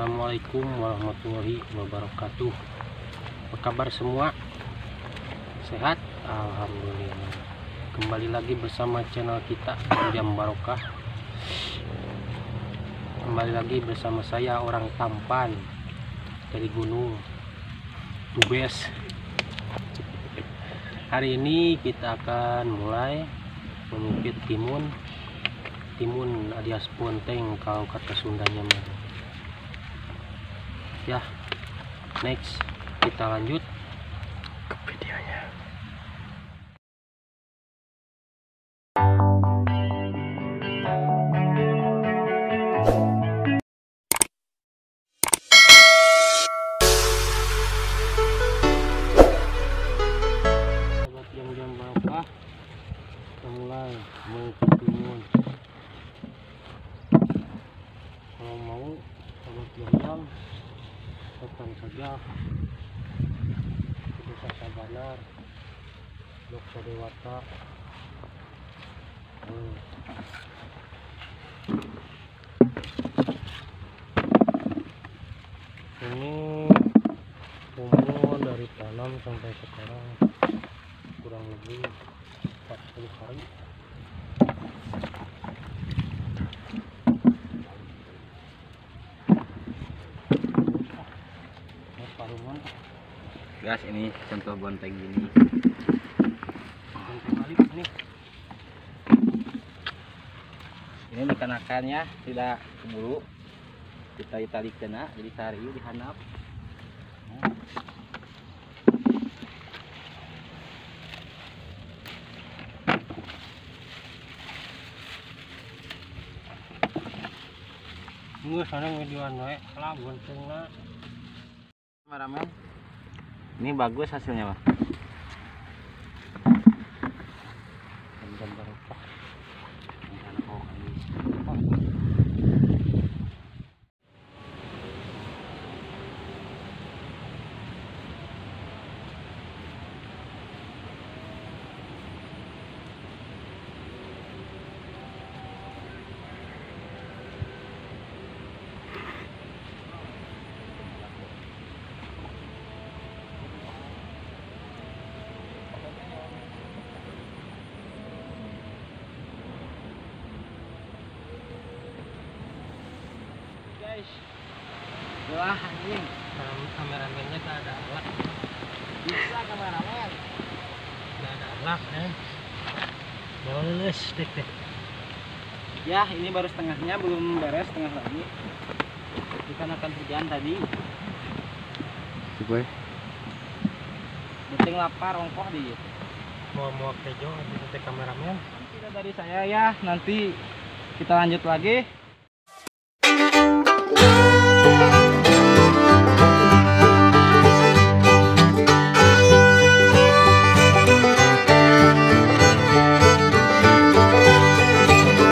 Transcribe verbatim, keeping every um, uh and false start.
Assalamualaikum warahmatullahi wabarakatuh. Apa kabar semua? Sehat? Alhamdulillah. Kembali lagi bersama channel kita Jam Barokah. Kembali lagi bersama saya, orang tampan dari Gunung Bubes. Hari ini kita akan mulai mengukir timun. Timun alias ponteng kalau kata Sundanya mah. Ya, next kita lanjut ke videonya. Sobat yang Jam Barokah, kita mulai mengukir timun. Kalau mau sobat yang jam datang saja ke Desa Sabanar, Desa Dewata. hmm. Ini umur dari tanam sampai sekarang kurang lebih empat puluh hari. Guys, ini contoh bonteng gini. Bonteng balik ini. Ini dikenakannya tidak keburu. Kita itali kena jadi sari dihanap. Nggak sana videoan wae lah bontengna. Kameramen, ini bagus hasilnya, Pak. Jam Barokah. Guys, Wah, anjing. kameramennya gak ada alat. Bisa kameramen. Gak ada alat kan. Yoles dek deh. Ya, ini baru setengahnya, belum beres, setengah lagi. Ikan akan hujan tadi. Boy. Penting lapar, ongkoh di. Mau mau kejo nanti kameramen. Tidak dari saya ya, nanti kita lanjut lagi.